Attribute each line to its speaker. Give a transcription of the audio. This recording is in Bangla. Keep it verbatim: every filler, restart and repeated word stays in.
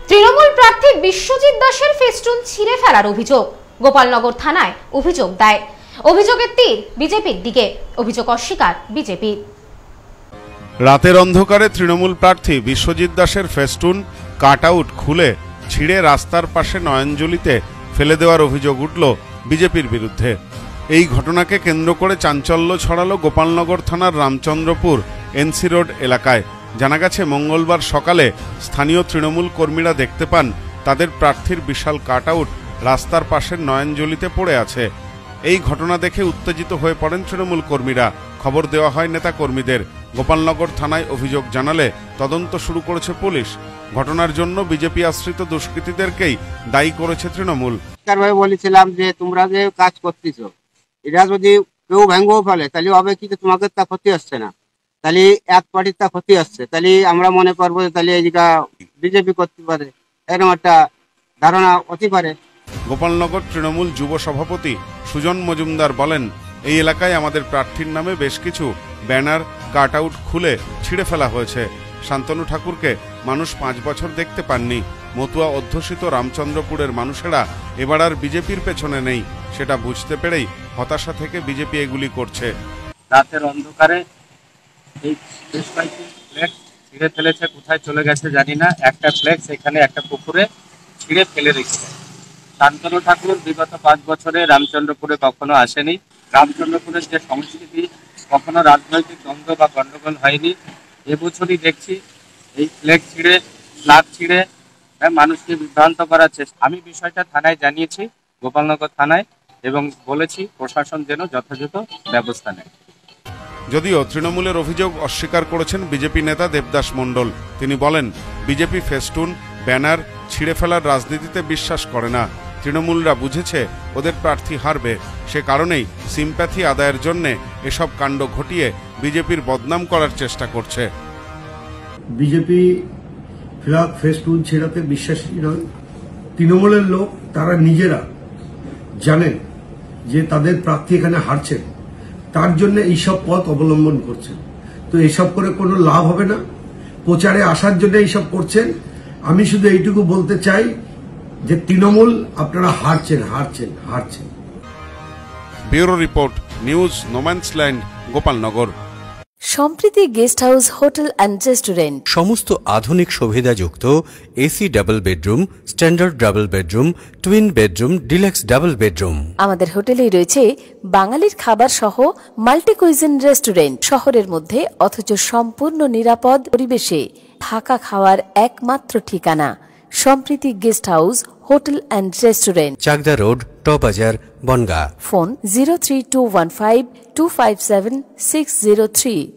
Speaker 1: তৃণমূল প্রার্থী বিশ্বজিৎ দাসের ফেস্টুন ছিঁড়ে ফেলার অভিযোগ গোপালনগর থানায় অভিযোগ দেয়। অভিযোগের তীর বিজেপির দিকে, অভিযোগ অস্বীকার বিজেপি।
Speaker 2: রাতের অন্ধকারে তৃণমূল প্রার্থী বিশ্বজিৎ দাসের ফেস্টুন কাট আউট খুলে ছিঁড়ে রাস্তার পাশে নয়নজলিতে ফেলে দেওয়ার অভিযোগ উঠল বিজেপির বিরুদ্ধে। এই ঘটনাকে কেন্দ্র করে চাঞ্চল্য ছড়ালো গোপালনগর থানার রামচন্দ্রপুর এনসি রোড এলাকায়। জানা গেছে, মঙ্গলবার সকালে স্থানীয় তৃণমূল কর্মীরা দেখতে পান তাদের প্রার্থীর বিশাল কাট আউট রাস্তার পাশের নয়নজলিতে পড়ে আছে। এই ঘটনা দেখে উত্তেজিত হয়ে পড়েন তৃণমূল কর্মীরা। খবর দেওয়া হয় নেতা কর্মীদের। গোপালনগর থানায় অভিযোগ জানালে তদন্ত শুরু করেছে পুলিশ। ঘটনার জন্য বিজেপি আশ্রিত দুষ্কৃতীদেরকেই দায়ী করেছে তৃণমূল।
Speaker 3: বলেছিলাম যে তোমরা যে কাজ করতেছ, এটা যদি কেউ ভেঙ্গেও ফেলে তাহলে হবে কি, তোমাকে তা ক্ষতি আসছে না, তাহলে এক পার্টির তা ক্ষতি আসছে, তাহলে আমরা মনে করবো তাহলে এইটা বিজেপি করতে পারে, এরকম একটা ধারণা হতে পারে।
Speaker 2: গোপালনগর তৃণমূল যুব সভাপতি সুজন মজুমদার বলেন, এই এলাকায় আমাদের প্রার্থীর নামে বেশ কিছু ব্যানার কাট আউট খুলে ছিঁড়ে ফেলা হয়েছে। শান্তনু ঠাকুরকে মানুষ পাঁচ বছর দেখতে পাননি। মতুয়া অধ্যুষিত রামচন্দ্রপুরের মানুষেরা এবার আর বিজেপির পেছনে নেই, সেটা বুঝতে পেরেই হতাশা থেকে বিজেপি এগুলি করছে।
Speaker 4: রাতের অন্ধকারে এই বেশ কয়েকটি ফ্লেক্স ছিঁড়ে ফেলেছে, কোথায় চলে গেছে জানি না। একটা ফ্লেক্স এখানে একটা পুকুরে ছিঁড়ে ফেলে রেখেছে। শান্তনু ঠাকুর বিগত পাঁচ বছরে রামচন্দ্রপুরে কখনো আসেনি। রামচন্দ্রপুরের যে সংস্কৃতি, কখনো রাজনৈতিক দ্বন্দ্ব বা গণ্ডগোল হয়নি। এবছরই দেখছি এই ফ্লেক্স ছিঁড়ে ফ্ল্যাগ ছিঁড়ে মানুষকে বিভ্রান্ত করার চেষ্টা। আমি বিষয়টা থানায় জানিয়েছি, গোপালনগর থানায়, এবং বলেছি প্রশাসন যেন যথাযথ ব্যবস্থা নেয়।
Speaker 2: যদিও তৃণমূলের অভিযোগ অস্বীকার করেছেন বিজেপি নেতা দেবদাস মণ্ডল। তিনি বলেন, বিজেপি ফেস্টুন ব্যানার ছিঁড়ে ফেলার রাজনীতিতে বিশ্বাস করে না। তৃণমূলরা বুঝেছে ওদের প্রার্থী হারবে, সে কারণেই সিম্প্যাথি আদায়ের জন্য এসব কাণ্ড ঘটিয়ে বিজেপির বদনাম করার চেষ্টা করছে।
Speaker 5: বিজেপি ফ্ল্যাগ ফেস্টুন ছেড়াতে বিশ্বাসী নয়। তৃণমূলের লোক তারা নিজেরা জানেন যে তাদের প্রার্থী এখানে হারছেন, তার জন্য এইসব পথ অবলম্বন করছেন। তো এইসব করে কোনো লাভ হবে না। প্রচারে আসার জন্য এইসব করছেন। আমি শুধু এইটুকু বলতে চাই যে তৃণমূল আপনারা হারছেন হারছেন হারছেন
Speaker 2: bureau report, news no man's land, Gopalnagar.
Speaker 6: Sampriti guest house hotel and restaurant,
Speaker 7: সমস্ত আধুনিক সুবিধাযুক্ত AC double bedroom, standard double bedroom, twin bedroom, deluxe double bedroom.
Speaker 6: আমাদের হোটেলেই রয়েছে বাঙালির খাবার সহ মাল্টি কুইজিন রেস্টুরেন্ট। শহরের মধ্যে অথচ সম্পূর্ণ নিরাপদ পরিবেশে থাকা খাওয়ার একমাত্র ঠিকানা Sampriti guest house hotel and restaurant,
Speaker 7: Chakdah road, টবাজার, Bongaon.
Speaker 6: Phone zero three two one five two five seven six zero three.